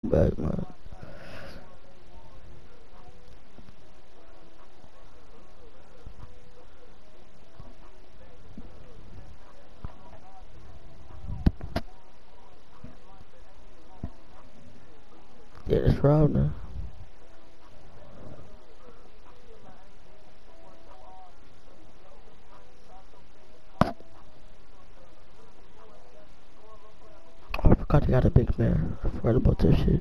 back, man. Yeah, that's right now. Oh, I forgot they got a big man. I forgot about that shit.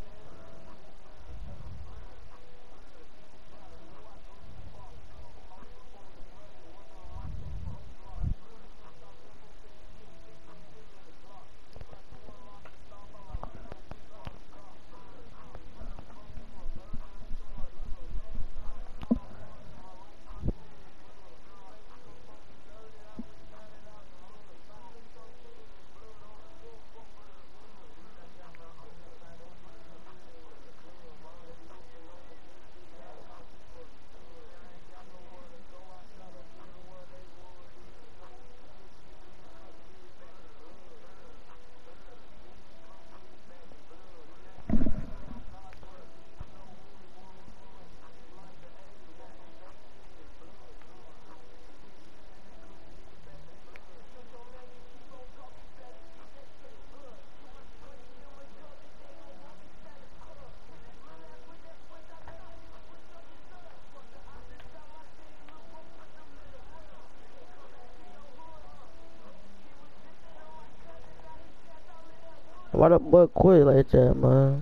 Why the boy quit like that, man?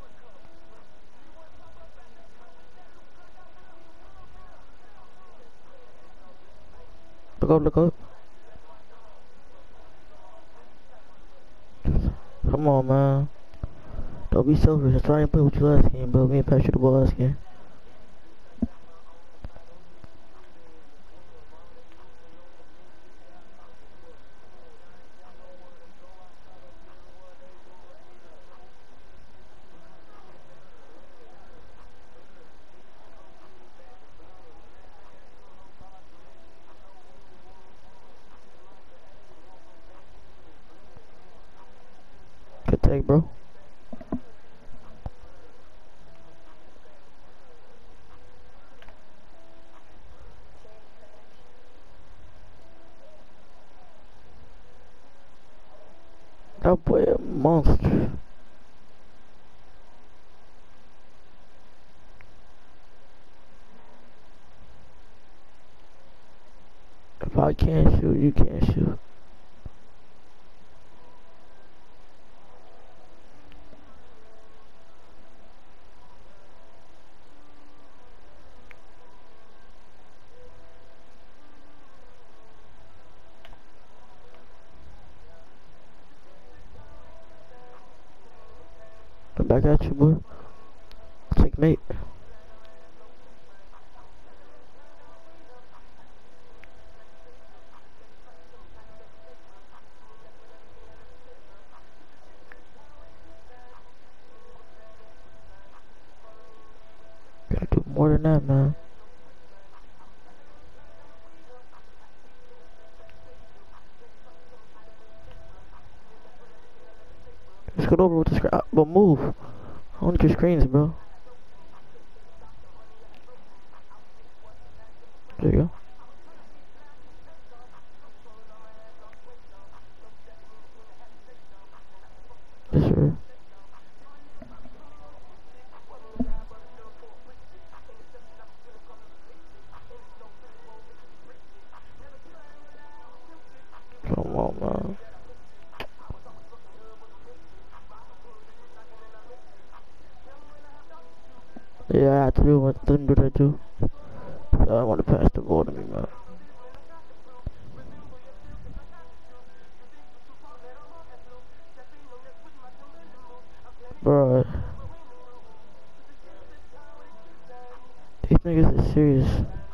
Look up, look up. Come on, man. Don't be selfish. Try and play with you last game, bro. Me and Pat should the ball last game. Good take, bro. That boy a monster. If I can't shoot, you can't shoot. Come back at you, boy. Take mate. Gotta do more than that, man. Just get over with the screen. But move. I want your screens, bro. There you go. Yes, sir. Come on, man. Yeah, I had to do what them do that too. I want to pass the ball to me, man. Bro, these niggas is serious.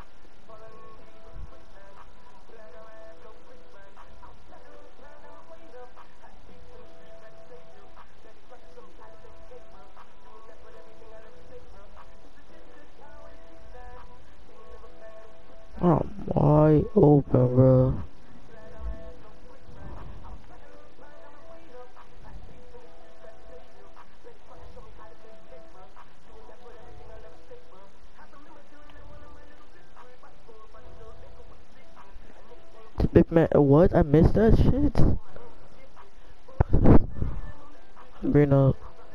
I'm wide open, bro. Big man, what? I missed that shit. Green up.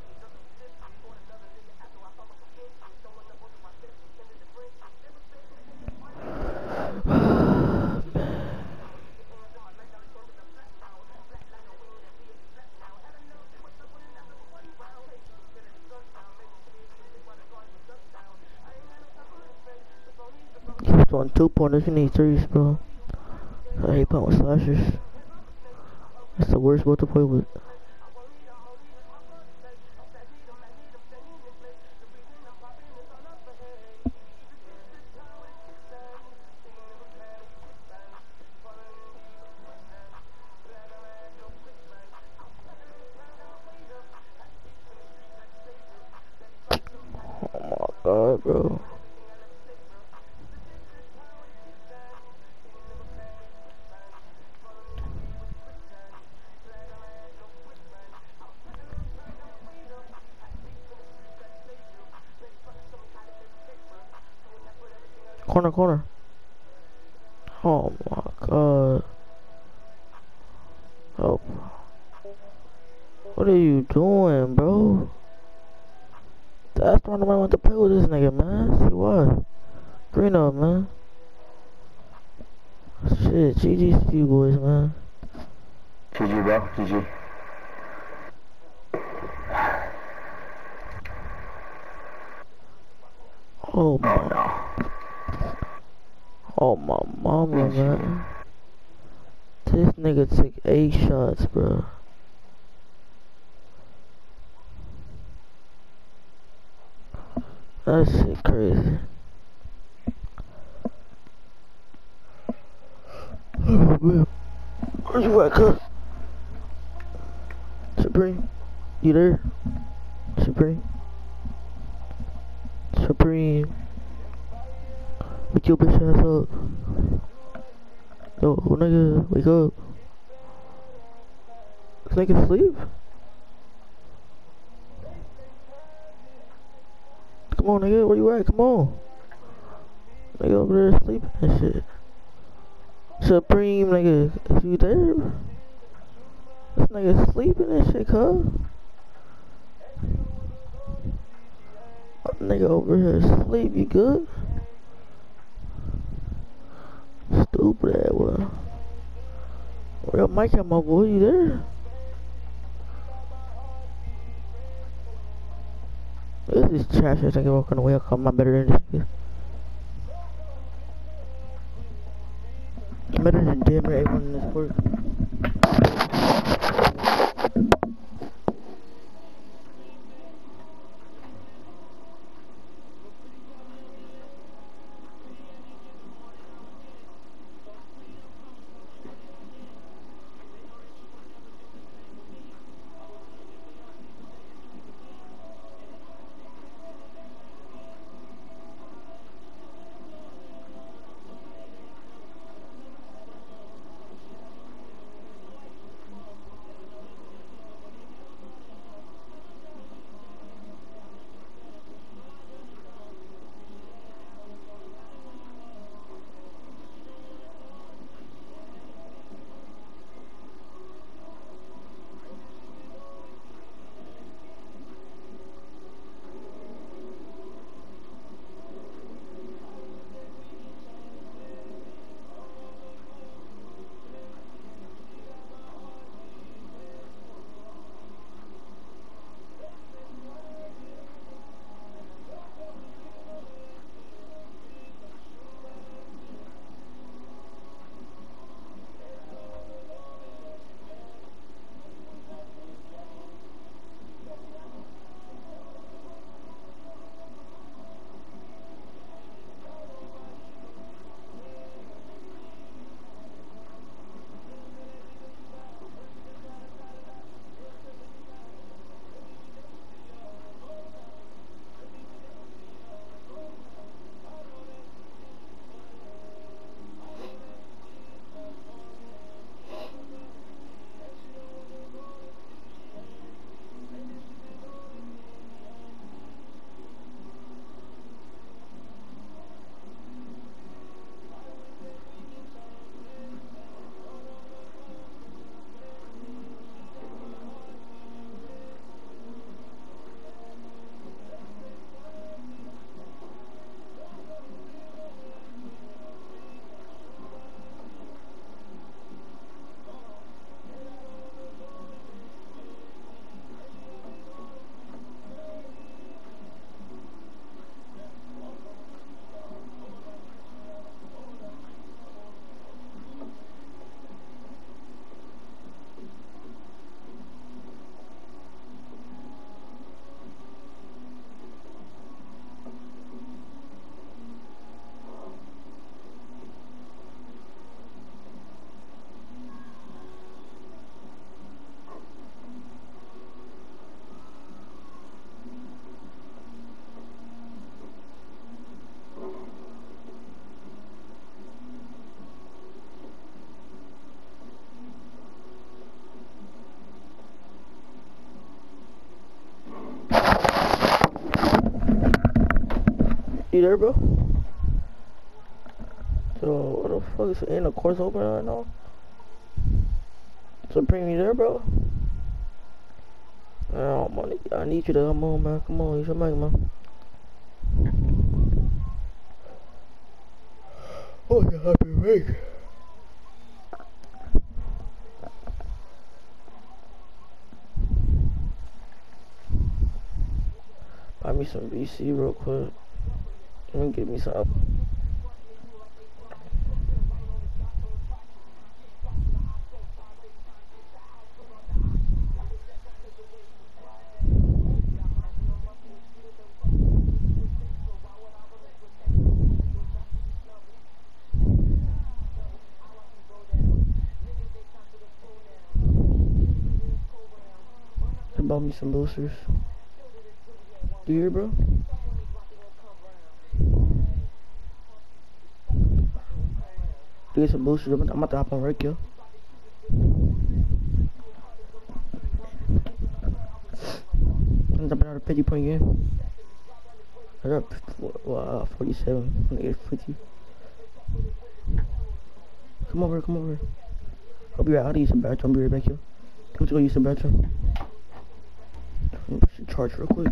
He's throwing 2-pointers. You need threes, bro. I hate playing with slashers. That's the worst one to play with. Oh my god, bro. Corner, corner. Oh my god. Oh. What are you doing, bro? That's why nobody want to play with this nigga, man. See why? Green up, man. Shit, GG to you boys, man. GG, bro. GG. Oh my. Oh my mama, man. This nigga took 8 shots, bro. That shit crazy. Oh man. Where you at, cuz? Supreme? You there? Supreme? Supreme? Wake your bitch ass up. Yo, nigga, wake up. This nigga sleep? Come on, nigga, where you at? Come on. Nigga over there sleeping and shit. Supreme, nigga, is you there? This nigga sleeping and shit, cuz. Nigga over here asleep, you good? Stupid ass one. Real Mike at my boy, you there? Look at this trash ass nigga walking away. I'll call my better than this nigga. I'm better than damn near everyone in this court. You there, bro? So, what the fuck is in the course open right now? Supreme, you there, bro? Oh, money. I need you to come on, man. Come on, you should make, man. Oh, you happy week. Buy me some VC real quick. Let me get me some. I bought me some boosters. Do you hear, bro? Do get some boosters. I'm about to hop on Rick, yo. I'm jumping out of 50-point game. I got 47. I'm gonna get 50. Come over, come over. I'll be right. I'll use some bathroom. I'll be right back, yo. Let's go use some bathroom. I'm gonna charge real quick.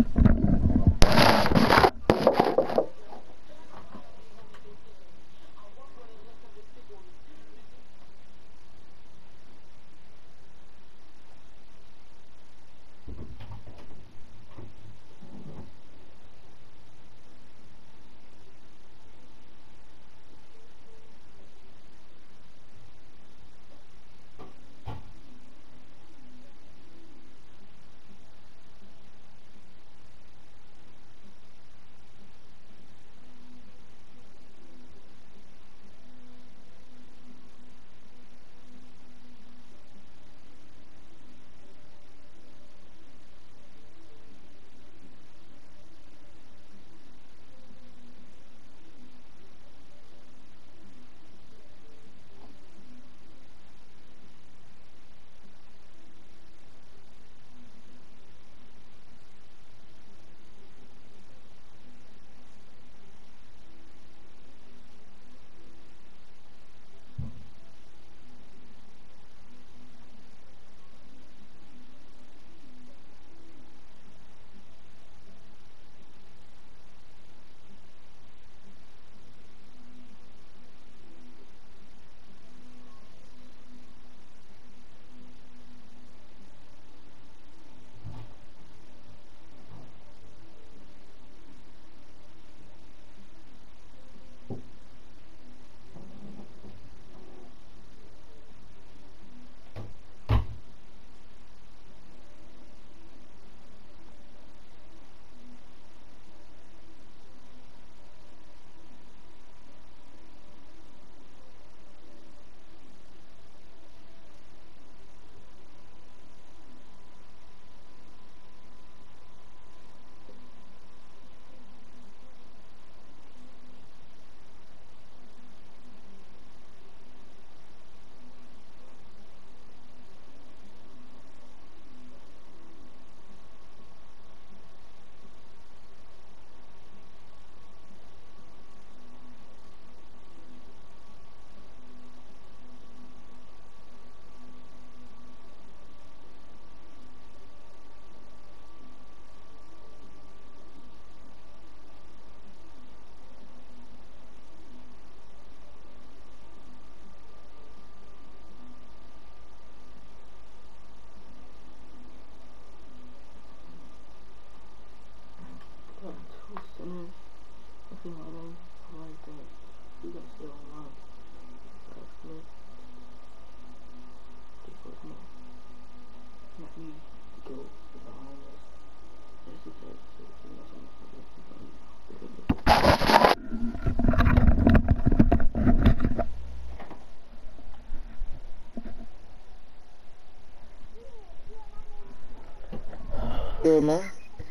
Good, man.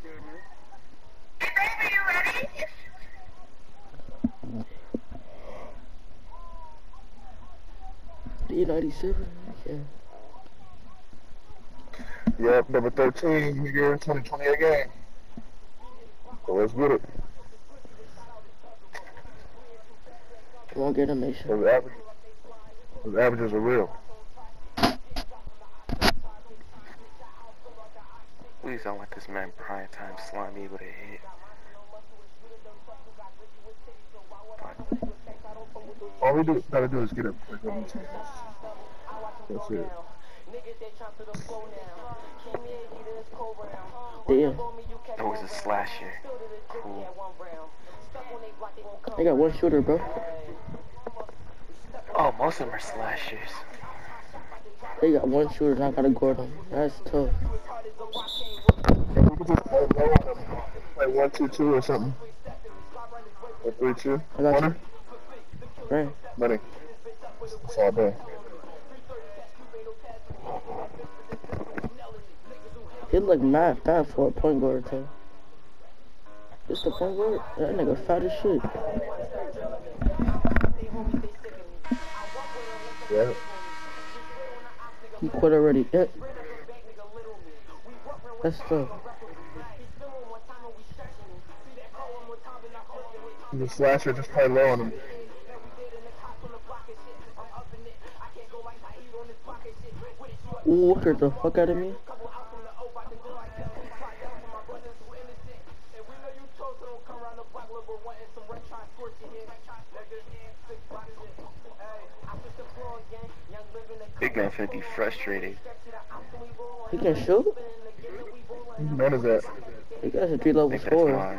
Hey, baby, you ready? D97? Yeah. Yep, number 13, nigga, 2020 again. So let's get it. Won't get animation. Those averages are real. Please don't let this man prime time slime me with a hit. All we gotta do is get a quick one. That's it. Damn. That was a slasher. Cool. They got one shooter, bro. Oh, most of them are slashers. They got one shooter and I gotta guard them. That's tough. We could just play low on them. Play 1-2-2 or something. Or 3-2. I got Corner. you. Right. Money. It's all day. He look mad fat for a point guard, too. This the point guard? That nigga fat as shit. Yeah. He quit already. Yeah. That's tough. The slasher, just play low on them. Ooh, get the fuck out of me. Big man finna be frustrated. He can shoot? Whose man is that? He got a 3 level I think that's scorer. mine.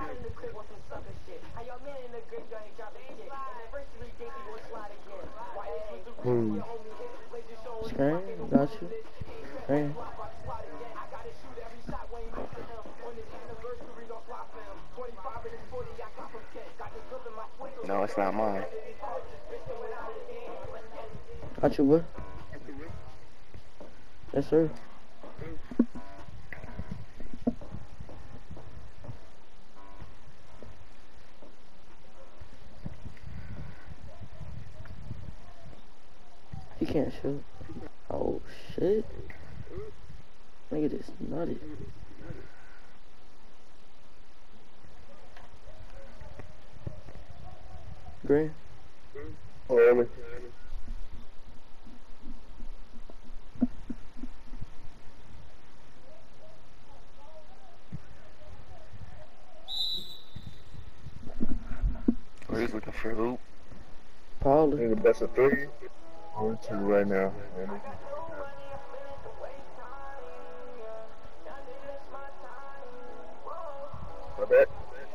Screen, got you. Screen. No, it's not mine. Got you, boy. Yes, sir. He can't shoot. Oh, shit. Nigga just nutty. Green. Oh, really? Or he's looking for a hoop. Probably. The best of 3 or 2 right now. My bad.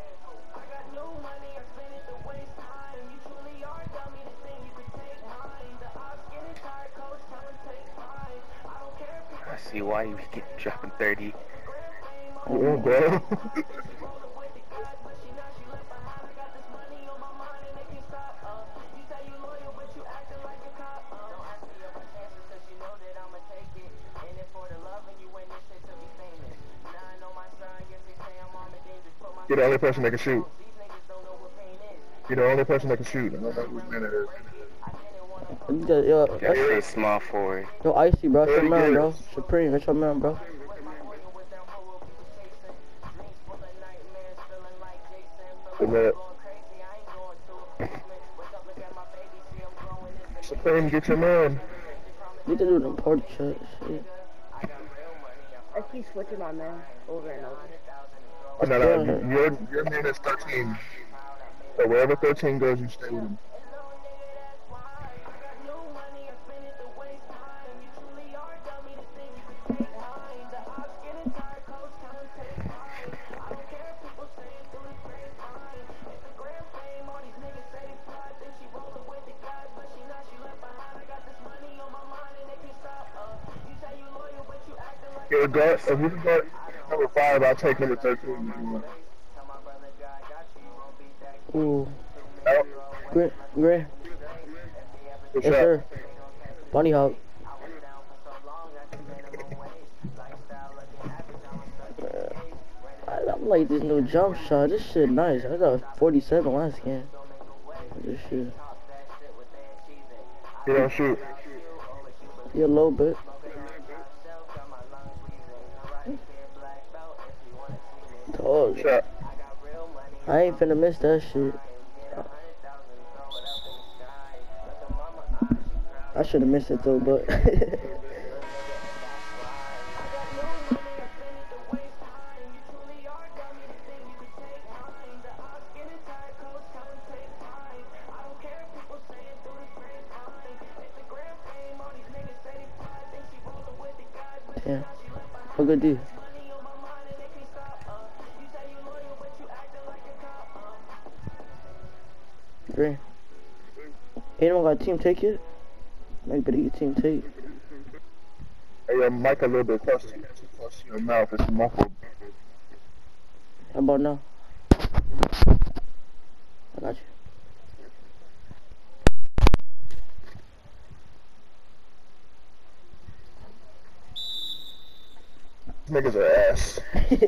I see why you keep dropping 30. Yeah, bro. You're the only person that can shoot. You're the only person that can shoot. I don't know whose man it is. Yo, That's a small forward. yo, Icy, bro. That's your man, Very bro. good. Supreme, that's your man, bro. Good man. Supreme, get your man. You can do them party shots. Shit. I keep switching my man over and over. Oh, no, your man is 13. So wherever 13 goes, you stay with him. If you can guard number 5, I'll take number 13. Ooh. Out. Great, great. Good Yes, shot. sir. Bunny hop. I'm like this new jump shot. This shit nice. I got 47 last game. This shit. You don't shoot. Yeah, a little bit. Told you. Shot. I ain't finna miss that shit. I should have missed it though, but. Yeah. What good do? Great. Anyone got team take it? Maybe better get team take. Hey, your mic a little bit close to your mouth. It's muffled. How about now? I got you. Niggas are ass.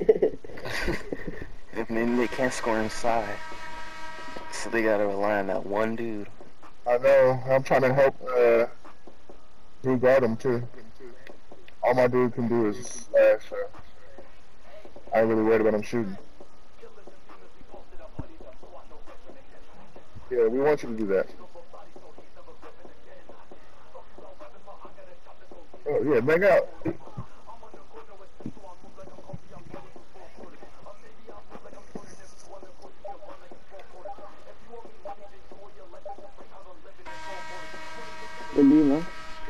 If maybe they can't score inside, so they gotta rely on that one dude. I know. I'm trying to help who guard him too. All my dude can do is slash. I ain't really worried about him shooting. Yeah, we want you to do that. Oh yeah, bang out. Good D, man.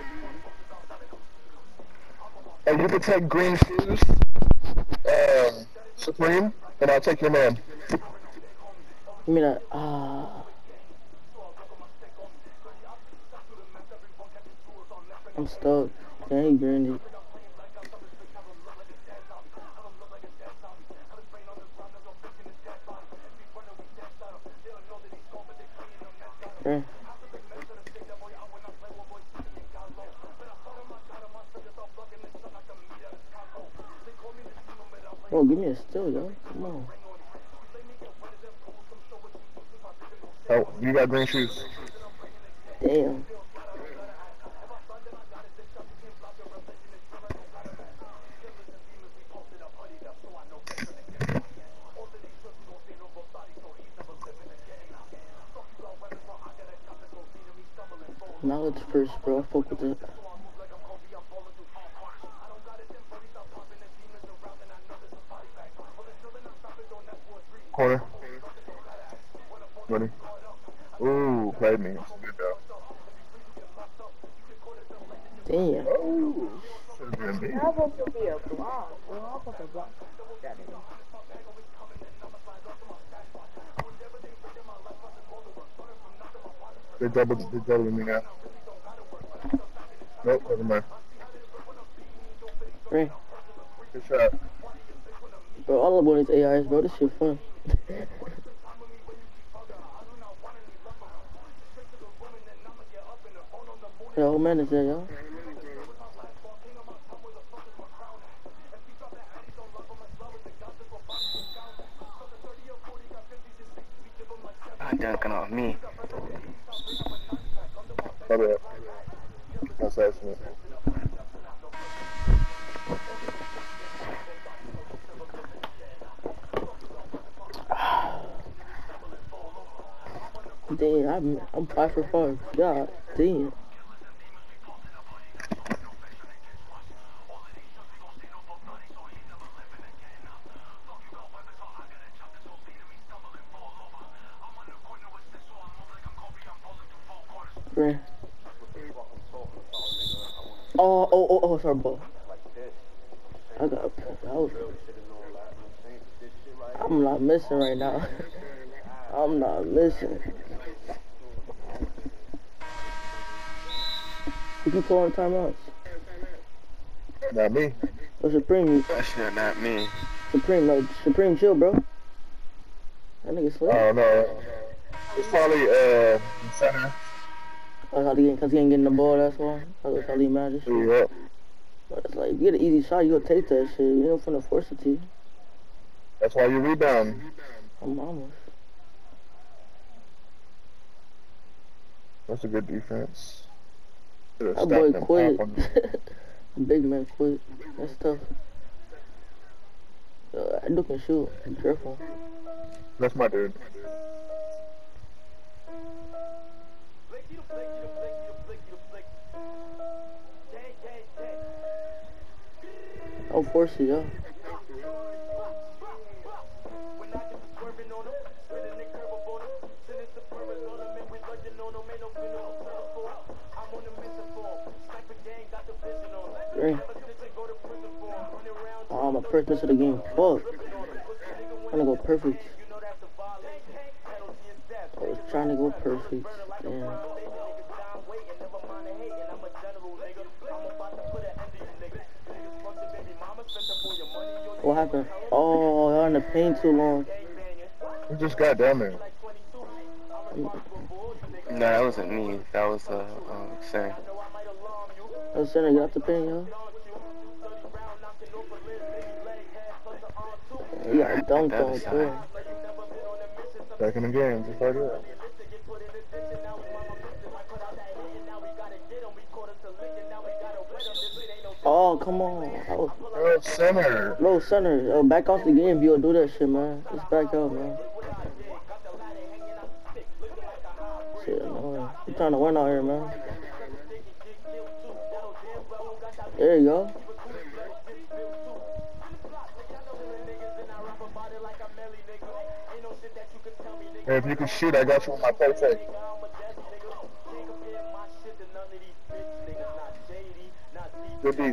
And you can take green shoes, Supreme, and I'll take your man. You mean that? I'm stuck. Can't he grind it? Okay. Bro, give me a steal, yo. Come on. Oh, you got green shoes. Damn. Now it's first, bro. I fuck with it. Corner. Ready? Ooh, played me. Good though. Damn. Oh, should have been me. How about to be a block? Well, how about the block? They're doubling me now. Nope, never mind. Right. Good shot. Bro, all I want is AIs, bro. This shit fun. Yo, who man is that, yo? Dunking off me. My bad. That's accident. Damn, I'm 5 for 5. God damn. Right. Oh, sorry, bro. I got I'm not missing right now. I'm not missing. Who keep calling timeouts? Not me. Oh, Supreme. That shit not me. Supreme chill, bro. That nigga slick. Oh no. It's probably center. Cause he ain't getting the ball, that's why. That's how he matters. Yeah. But it's like, you get an easy shot, you gonna take that shit. You don't finna force it to you. That's why you rebound. I'm almost. That's a good defense. That boy quit. Big man quit. That's tough. I do can shoot. Be careful. That's my dude. Don't force it, yo. Green. Oh, my first miss of the game. Fuck. I'm gonna go perfect. I was trying to go perfect. Damn. What happened? Oh, y'all in the paint too long. We just got down there. No, that wasn't me. That was Sam. Oh, center, get out the paint, yo. You got dunked That on, was too. Back in the game, just like that. Oh, come on. Oh, Oh, center. no, center. Oh, back off the game if you'll do that shit, man. Just back out, man. Shit, annoying. You trying to win out here, man. There you go. Hey, if you can shoot, I got you on my perfect. Good D.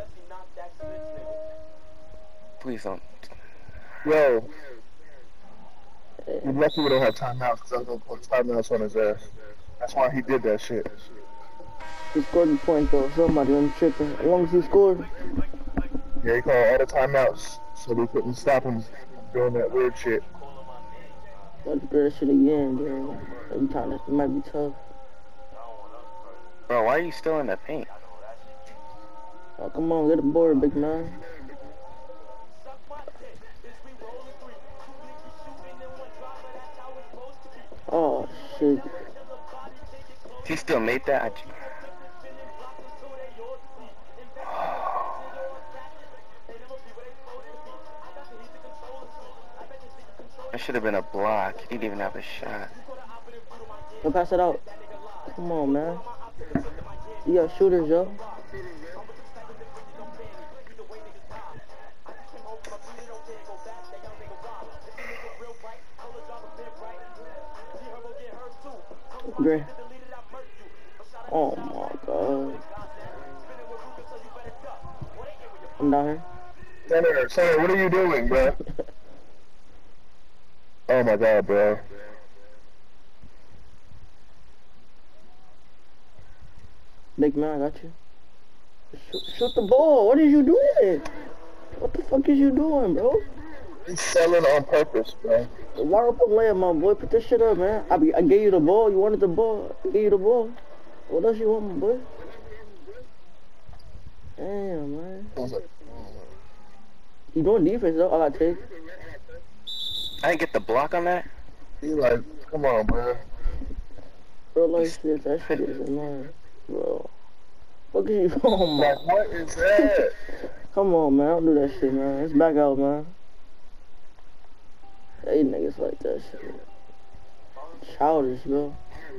Please don't. Yo. You're lucky we don't have timeouts, because I was going to put timeouts on his ass. That's why he did that shit. He scored the point, though. Somebody on tripping. As long as he scored. Yeah, he called all the timeouts, so we couldn't stop him doing that weird shit. Got to do that shit again, dude. Every time, it might be tough. Bro, why are you still in the paint? Oh, come on, get a board, big man. Oh, shit. He still made that? That should have been a block. He didn't even have a shot. Go pass it out. Come on, man. You got shooters, yo. Great. Oh my god. I'm down here. Center, what are you doing, bro? Oh my god, bro. Big man, I got you. Shoot the ball. What is you doing? What the fuck is you doing, bro? He's selling on purpose, bro. Why up a layup, my boy? Put this shit up, man. I gave you the ball. You wanted the ball. I gave you the ball. What else you want, my boy? Damn, man. You doing defense, though? I got take. I didn't get the block on that. He like, come on, bro. Real life shit, that shit is annoying, bro. What is you? Oh my. Like, what is that? Come on, man. Don't do that shit, man. It's back out, man. Hey, niggas like that shit. Childish, bro.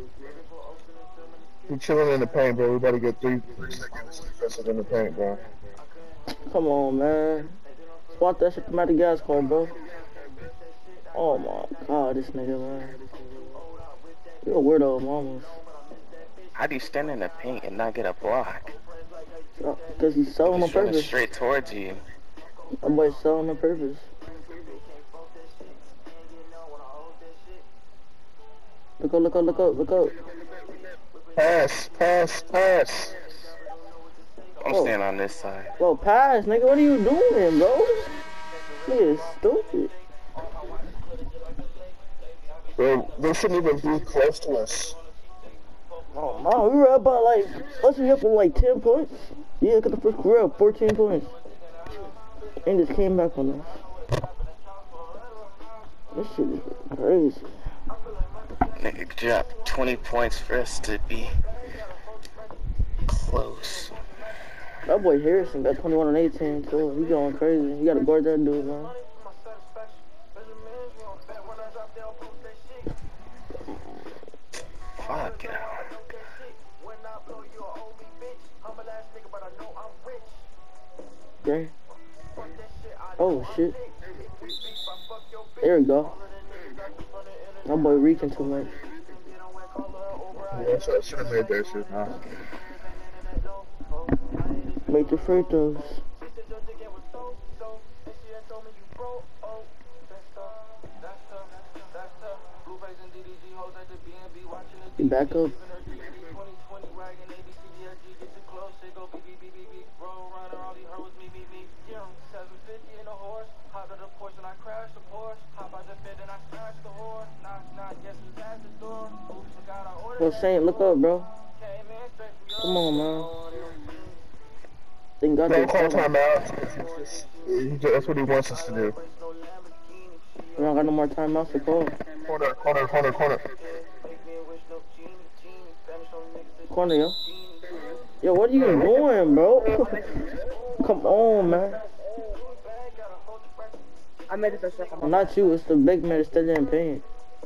We chilling in the paint, bro. We better get 3 seconds defensive in the paint, bro. Come on, man. Spot that shit from out the gas car, bro. Oh my god, this nigga, man. You're a weirdo, mamas. How do you stand in the paint and not get a block? Because he's selling on He's running purpose. straight towards you. That boy's selling on purpose. Look out, look out, look out, look out. Pass, pass, pass. I'm Whoa. staying on this side. Whoa, pass, nigga. What are you doing, bro? Nigga is stupid. Bro, they shouldn't even be close to us. Oh, man, we were up by like, let's be up for like 10 points. Yeah, look at the first, we were up 14 points. And just came back on us. This shit is crazy. Nigga dropped 20 points for us to be close. That boy Harrison got 21 and 18 too. He going crazy. You gotta guard that dude, man. Fuck yeah. Okay. Oh shit. There we go. My boy reaching too much. Yeah, I should have made that shit, nah. Make the free throws. Back up. Well, Saint, look up, bro. Come on, man. They got Don't this call covered. timeout. That's what he wants us to do. We don't got no more timeouts to call. Corner. Corner, yo. Yo, what are you doing, bro? Come on, man. I made it for a second. Well, not you, it's the big man that's still in pain.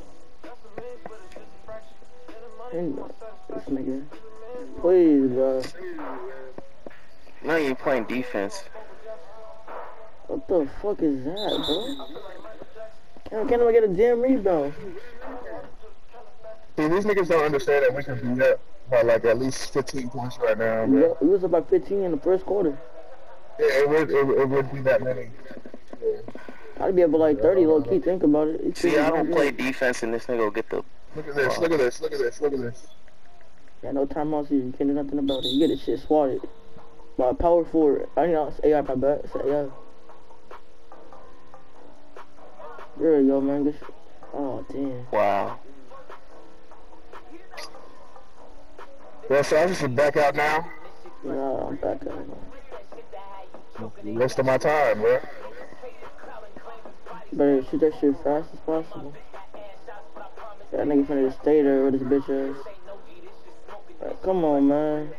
This nigga. Please, bro. No, you're playing defense. What the fuck is that, bro? Can't even get a damn rebound. See, these niggas don't understand that we can do that by like at least 15 points right now, man. Yeah, we was about 15 in the first quarter. Yeah, it would be that many. Yeah. I'd be able like 30 low key. Think about it. See, I don't play defense, and this nigga will get the. Look at this. Yeah, no timeouts here. You can't do nothing about it. You get this shit swatted by a power forward. I know it's AI, my bad. It's AI. There you go, man. Good shit. Oh, damn. Wow. Well, so I just back out now. Nah, I'm back out, man. The rest of my time, bro. Better shoot that shit fast as possible. That nigga finna just stay there with his bitch ass. Right, come on, man.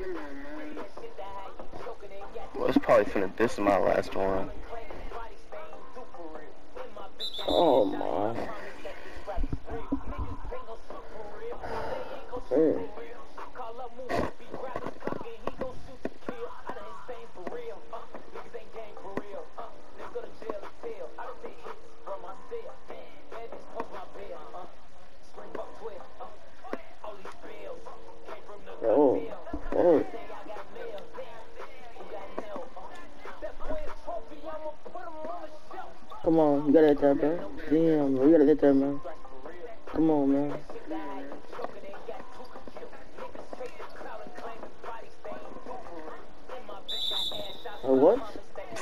Well, it's probably finna. This is my last one. Oh, my. Hey. Oh. Come on, you gotta hit that, bro. Damn, bro, you gotta hit that, man. Come on, man. Oh, what?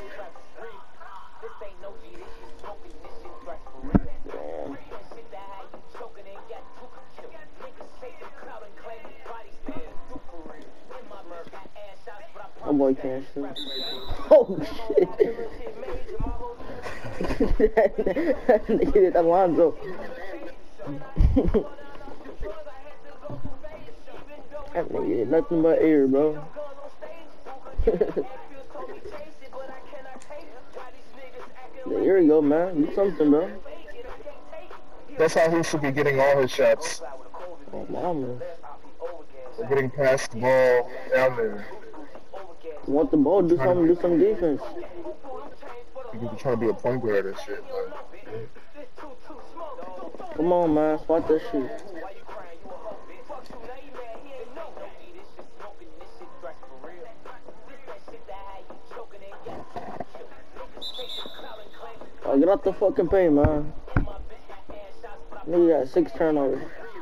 Damn. My boy can't shoot. Oh, shit. That nigga did Alonzo. That nigga did nothing but air, bro. There you go, man. Do something, bro. That's how he should be getting all his shots. Oh, mama. We're getting past the ball down there. You want the ball, do something, do some defense. You're trying to be a point guard and shit, man. Come on, man. Spot that shit. Oh, get out the fucking paint, man. Nigga got 6 turnovers.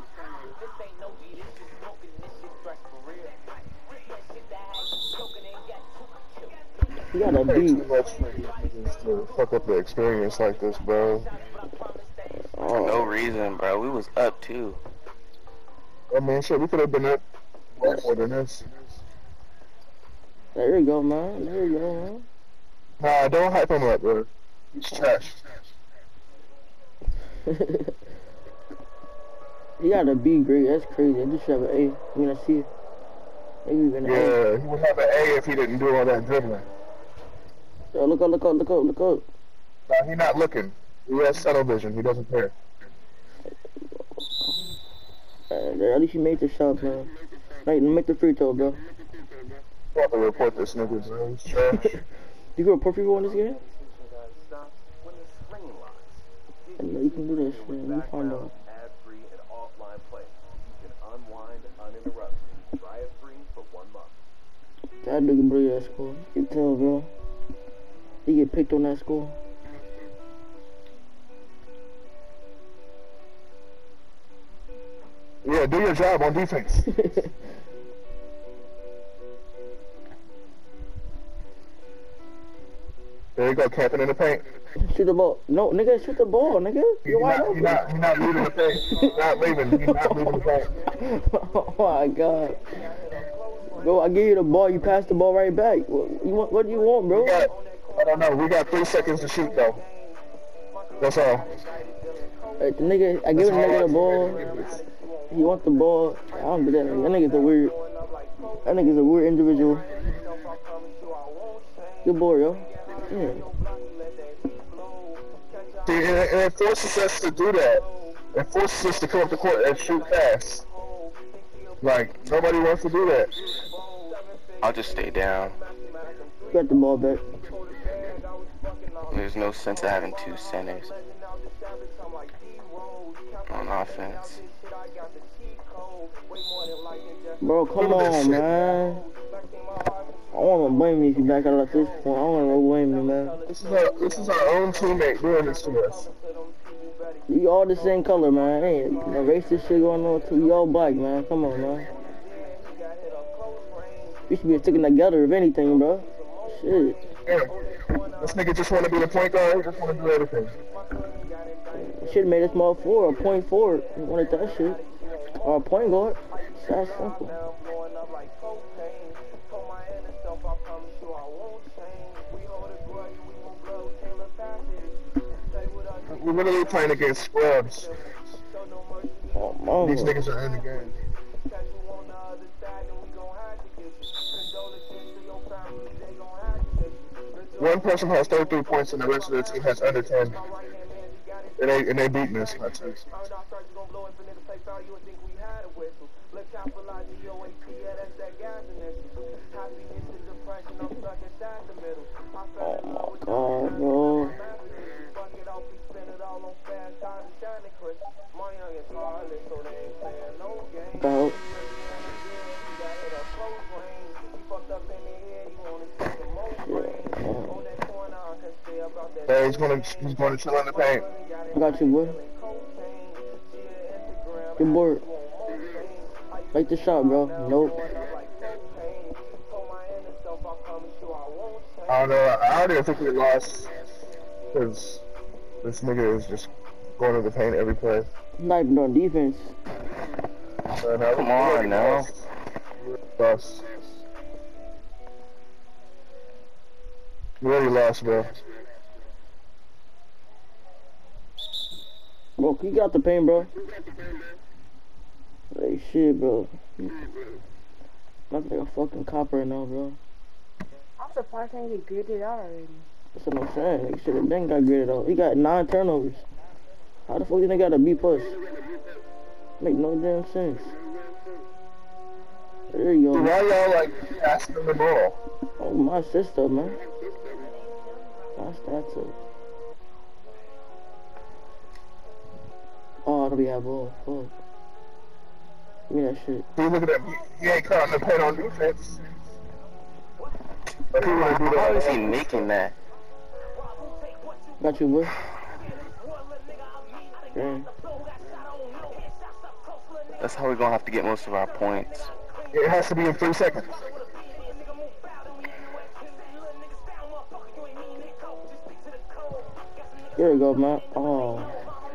You gotta beat. Too much for these niggas to fuck up the experience like this, bro. For no reason, bro. We was up too. I mean, shit, we could have been up way more than this. There you go, man. There you go, man. Nah, don't hype him up, bro. He's trash. He got a B grade. That's crazy. I just should have an A. I mean, I see it. Maybe even an A. Yeah, he would have an A if he didn't do all that dribbling. Yo, look up, look up, look up, look up. Nah, he's not looking. He has tunnel vision. He doesn't care. At least you made the shot, man. Make the free throw, bro. I have to report this nigga, bro. He's trash. You can report people in this game? I know you can do that shit. Let me find out. Ad-free and offline play. You can unwind uninterrupted. Try it free for 1 month. That nigga bring that score. You can tell, bro. He get picked on that score. Yeah, do your job on defense. There you go, camping in the paint. Shoot the ball. No, nigga, shoot the ball, nigga. You're wide open. You're not leaving the paint. You're not leaving the paint. Oh my god. Bro, I give you the ball, you pass the ball right back. What do you want, bro? I don't know. We got 3 seconds to shoot, though. That's all. Hey, the nigga, I give the nigga the ball. He want the ball. I don't do that. That nigga's a weird. That nigga's a weird individual. Good boy, yo. Yeah. See, and it forces us to do that. It forces us to come up the court and shoot fast. Like, nobody wants to do that. I'll just stay down. Got the ball back. There's no sense of having 2 centers on offense. Bro, come on, man. I want to blame me if you back out at this point. I want to blame me, man. This is our own teammate doing this to us. We all the same color, man. Ain't no racist shit going on too. We all black, man. Come on, man. We should be sticking together, if anything, bro. Shit. Yeah. This nigga just want to be the point guard. He just want to do everything. Should have made a small forward, a point forward. He wanted that shit. Or a point guard. It's that simple. We're literally playing against scrubs. Oh, mama. These niggas are in the game. One person has 33 points and the rest of the team has under 10. And they beating us by 2. Oh my god, bro. About. Yeah, he's going to chill in the paint. I got you, boy. Good board. Make the shot, bro. Nope. I don't know. I already think we lost because this nigga is just going to the paint every play. Not even on defense. So, no, Come on, now. Lost. We already lost, bro. Bro, you got the paint, bro. Hey, shit, bro. I'm like a fucking cop right now, bro. I'm surprised I didn't get graded out already. That's what I'm saying. He should have been got graded out. He got 9 turnovers. How the fuck did they got a B+? Make no damn sense. There you go. Why y'all like passing the ball? Oh, my sister, man. That's that too. Oh, we have ball. Fuck. Give me that shit. See, look at that. He ain't caught the paint on defense. But he wanna do that. How is he making that? Got you, boy. Damn. That's how we're gonna have to get most of our points. It has to be in 3 seconds. There you go, man. Oh.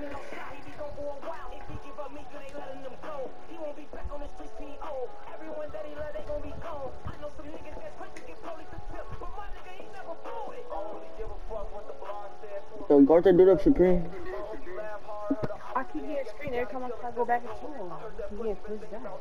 Yo, guard that dude up, Supreme. I keep getting screen every time I try to go back and shoot him. I keep getting pushed down.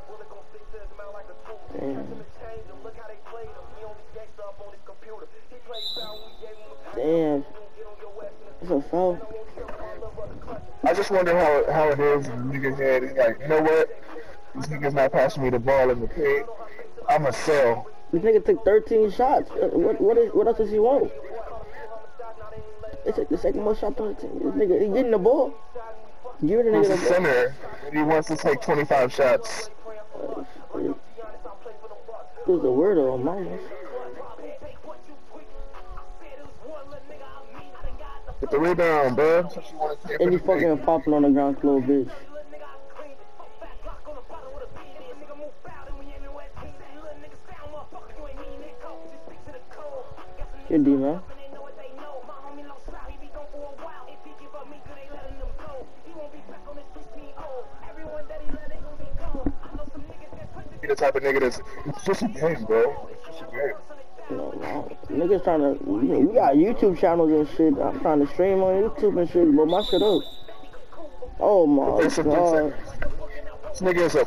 Damn. It's a foul. I just wonder how it is in the nigga's head. He's like, you know what? This nigga's not passing me the ball in the paint. I'm a sell. This nigga took 13 shots. What else does he want? It's like the second most shot on the team. This nigga, he getting the ball. Give the He's nigga a the ball. center, and he wants to take 25 shots. Who's a weirdo, mama? Get the rebound, bro. And he fucking popping on the ground, little bitch. Good D, man. He the type of nigga that's, it's just a game, bro. It's just a game. No. Niggas trying to, we got YouTube channels and shit. I'm trying to stream on YouTube and shit, but my shit up. Oh my That's a god. This nigga is a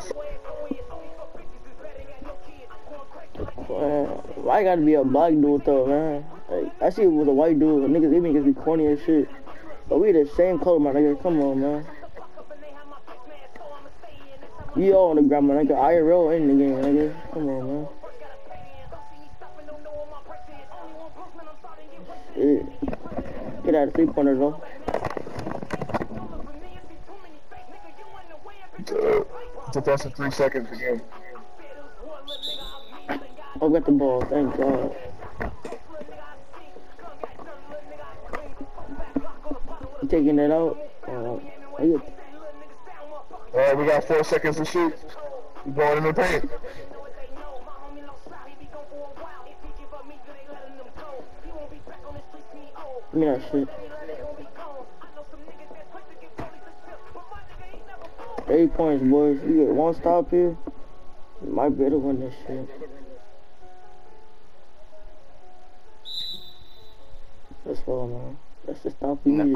Man, why gotta be a black dude though, man? Like, I see it was a white dude. Niggas even gets be corny and shit. But we the same color, my nigga. Come on, man. We all on the ground, my nigga. IRL in the game, nigga. Come on, man. Shit. Get out of 3-pointer though. It's less than 3 seconds again. Oh, got the ball. Thank God. You taking it out? Alright, we got 4 seconds to shoot. We going in the paint. Give me that shit. 8 points, boys. You get 1 stop here. You might better win this shit. Let's go, man. That's the stop we need.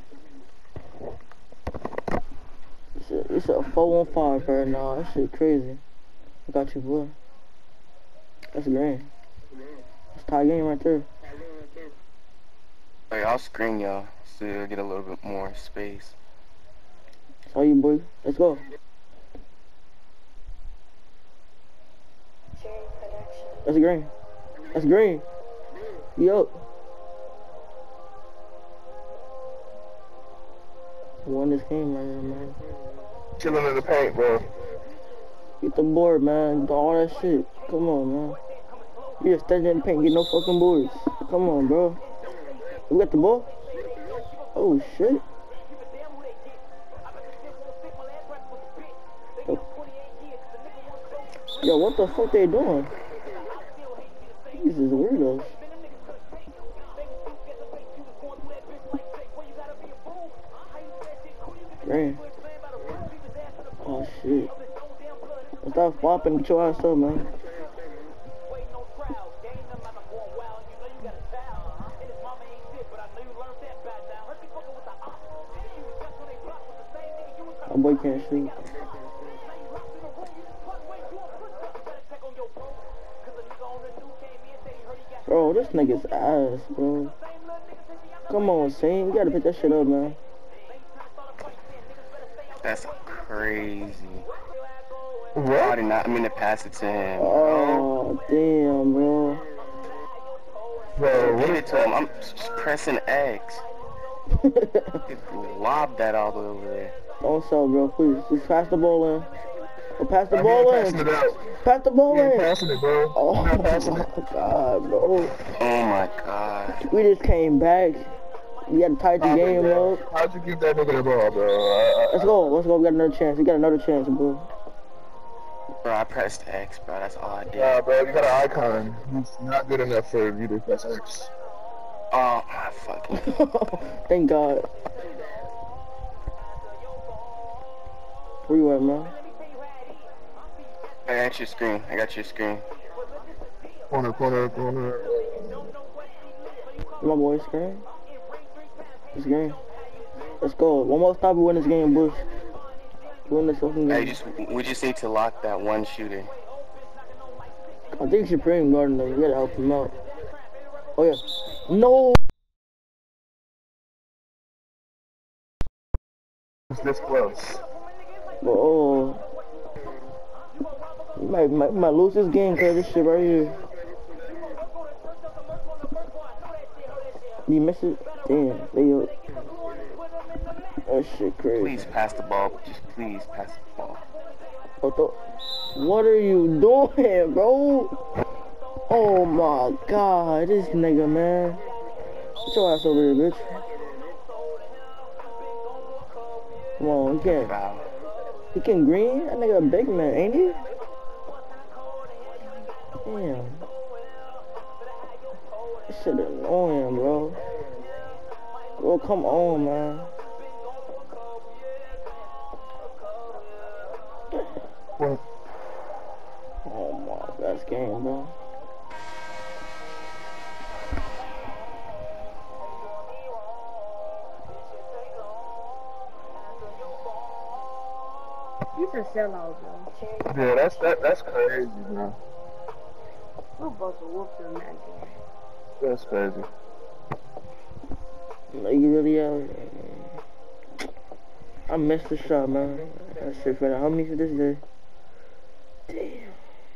It's a 4-on-5 right now. That shit crazy. I got you, boy. That's green. That's tie game right there. Hey, I'll screen y'all so you'll get a little bit more space. That's all you, boy. Let's go. That's green. That's green. Yup. Won this game right here, man. Chilling in the paint, bro. Get the board, man. Do all that shit. Come on, man. You just standing in the paint, get no fucking boards. Come on, bro. You got the ball? Oh, shit. Yo, what the fuck they doing? These is weirdos. Green. Oh shit. Stop flopping, get your ass up, man. My boy can't shoot. Bro, this nigga's ass, bro. Come on, Saint. You gotta pick that shit up, man. That's crazy. What? I did not mean to pass it to him. Oh, damn, bro. Bro, Give it to him. I'm just pressing X. Lob that all the way over there. Don't sell, bro. Please, just pass the ball in. Or pass the ball in. Passing it out. Pass the ball You ain't in. passing it, bro. Oh You're not passing my it. god, bro. Oh my god. We just came back. We had to tighten the game Bro. up. How'd you give that nigga the ball, bro? Let's go. Let's go. We got another chance. We got another chance, bro. Bro, I pressed X, bro. That's all I did. Nah, bro, you got an icon. He's not good enough for you to press X. Oh my fucking. Thank God. Where you at, man? I got your screen. I got your screen. Corner, corner, corner. My boy, screen. It's green. Let's go. One more stop, we win this game, Bush. We win this fucking game. We just need to lock that one shooter. I think she's praying guarding though. We gotta help him out. Oh yeah. No. It's this close. But oh. We might lose this game cause of this shit right here. You miss it? Damn, they up. That shit crazy. Please pass the ball. Just please pass the ball. What are you doing, bro? Oh my god, this nigga, man. Get your ass over here, bitch. Come on, he can't. Foul. He can green? That nigga a big man, ain't he? Damn. This shit annoying, bro. Bro, come on, man. What? Oh my, best game, bro. He's a sellout, bro. Yeah, that's crazy, man. We're about to whoop them that game. That's crazy. Like, you really are. I missed the shot, man. That shit for the homies for this day. Damn.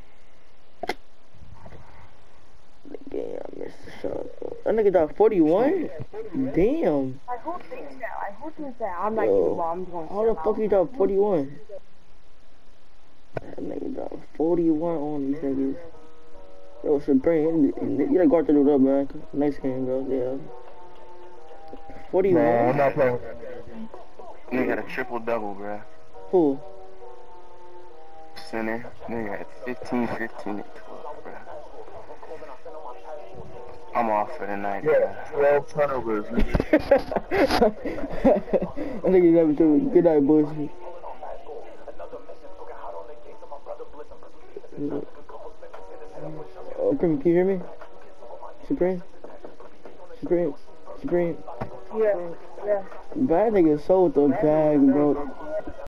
The game, I missed the shot, bro. That nigga got 41? Damn. Like, who thinks that? Like, who thinks that? I'm not Yo, getting the ball. I'm going to how the fuck you got 41? That nigga got 41 on these niggas. Yo, Supreme, you gotta guard the dude up, man. Next game, bro. Yeah. 41? No, I'm not playing with that nigga. Nigga got a triple double, bruh. Who? Center. Nigga got 15, 15, and 12, bruh. I'm off for the night, Yeah, bruh. 12 turnovers, nigga. I think he's having to good night, boys. Oh, Supreme, can you hear me? Supreme? Supreme? Supreme? Yeah, yeah. Bad nigga sold the bag, bro.